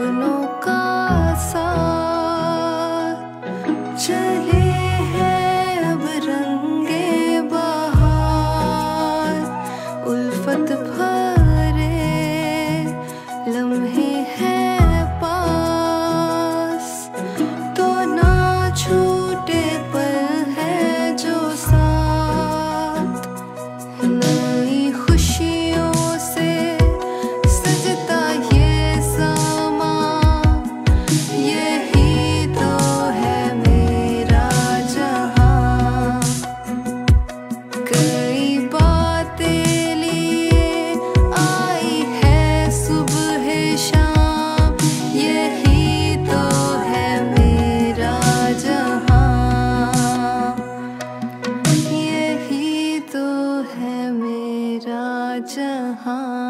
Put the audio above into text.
सपनों का साथ चले हैं अब रंगे बहार। उल्फत भरे लम्हे हैं पास, तो ना छूटे पल है जो साथ। नई खुशियों से सजता ये समा, यही तो है मेरा जहां। कई बातें लिए आई है सुबह शाम, यही तो है मेरा जहां। यही तो है मेरा जहां।